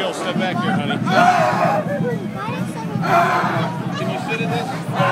Jill, step back here, honey. Can you sit in this?